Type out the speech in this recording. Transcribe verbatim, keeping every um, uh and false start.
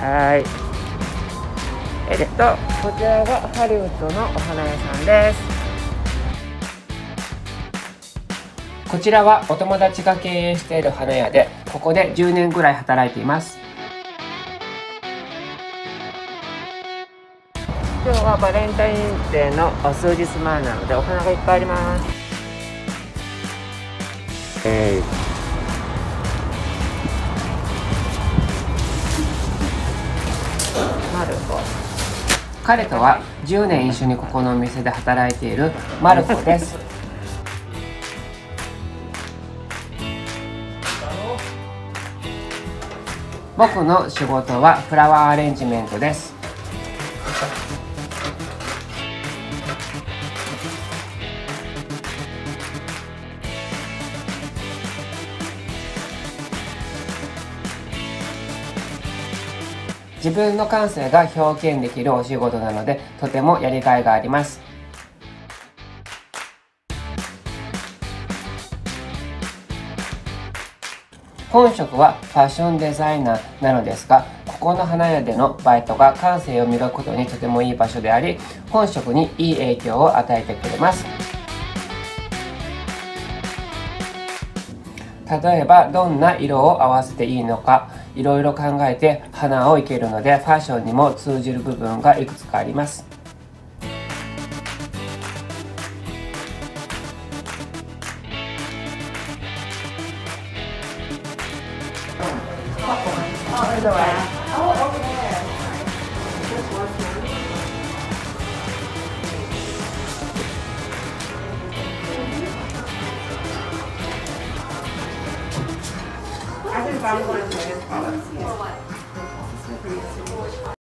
はい。えっとこちらがハリウッドのお花屋さんです。こちらはお友達が経営している花屋で、ここでじゅうねんぐらい働いています。今日はバレンタインデーの数日前なのでお花がいっぱいあります。えーマルコ、彼とはじゅうねん一緒にここのお店で働いているマルコです。僕の仕事はフラワーアレンジメントです。自分の感性が表現できるお仕事なので、とてもやりがいがあります。本職はファッションデザイナーなのですが、ここの花屋でのバイトが感性を磨くことにとてもいい場所であり、本職にいい影響を与えてくれます。例えばどんな色を合わせていいのか、いろいろ考えて花を生けるので、ファッションにも通じる部分がいくつかあります。I think I'm going to